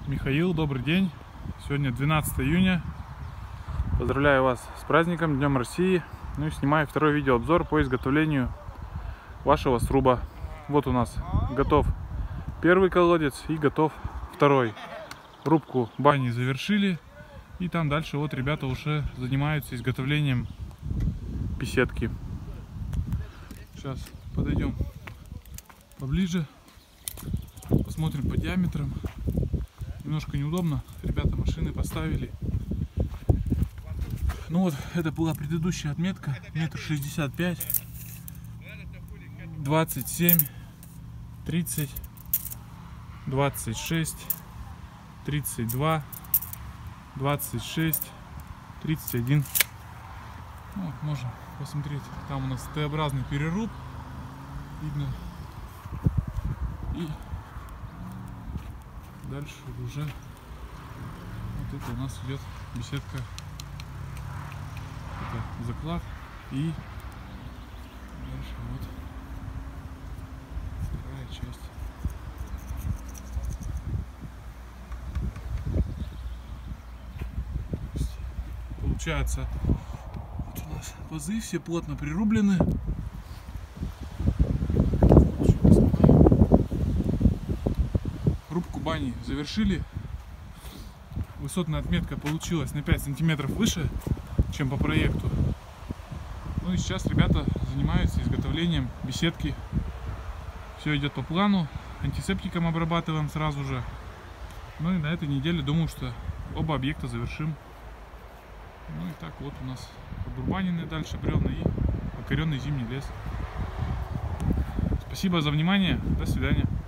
Михаил, добрый день. Сегодня 12 июня. Поздравляю вас с праздником, Днем России. Ну и снимаю второй видеообзор по изготовлению вашего сруба. Вот у нас готов первый колодец и готов второй. Рубку бани завершили. И там дальше вот ребята уже занимаются изготовлением беседки. Сейчас подойдем поближе. Посмотрим по диаметрам. Немножко неудобно. Ребята машины поставили. Ну вот, это была предыдущая отметка. 1,65 м. 27, 30, 26, 32, 26, 31. Вот, можно посмотреть. Там у нас Т-образный переруб. Видно. И дальше уже вот это у нас идет беседка. Это заклад. И дальше вот вторая часть. Получается, вот у нас пазы все плотно прирублены. Рубку бани завершили. Высотная отметка получилась на 5 сантиметров выше, чем по проекту. Ну и сейчас ребята занимаются изготовлением беседки. Все идет по плану. Антисептиком обрабатываем сразу же. Ну и на этой неделе думаю, что оба объекта завершим. Ну и так вот у нас обурбаненные дальше бревна и покоренный зимний лес. Спасибо за внимание. До свидания.